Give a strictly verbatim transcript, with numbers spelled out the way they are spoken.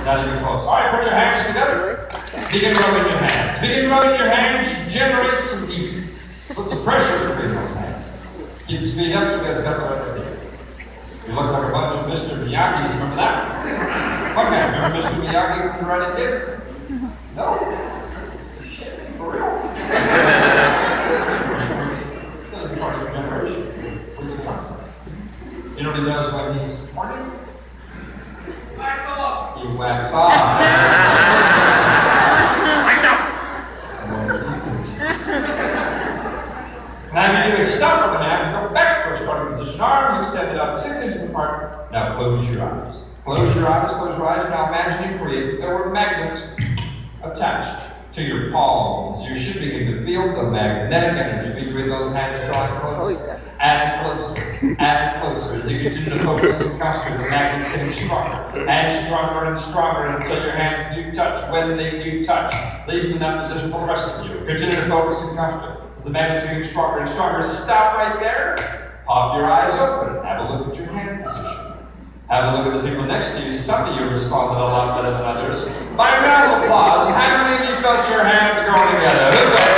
Not even close. All right, put your hands together. Begin rubbing your hands. Begin rubbing your hands. Generate some heat. Put some pressure between those hands. Keep the speed up. You guys got the right idea. You look like a bunch of Mister Miyagi's. Remember that? Okay, remember Mister Miyagi from Karate Kid? No? Shit, for real? That's part of your generation. Where's it come from? You know what he does when he's horny? Wax off. You wax off. Wax off. Now you do is stop with an abs, go back to a starting position. Arms extended out six inches apart. Now close your eyes. Close your eyes, close your eyes. Now imagine you create, there were magnets attached to your palms. You should begin to feel the magnetic energy between those hands drawing closer. Add closer, add closer. As you continue to focus and concentrate, the magnet's getting stronger and stronger and stronger until your hands do touch. When they do touch, leave them in that position for the rest of you. Continue to focus and concentrate. As the magnet's getting stronger and stronger, stop right there. Pop your eyes open. Have a look at your hand position. Have a look at the people next to you. Some of you responded a lot better than others. By round of applause, how many of you felt your hands going together?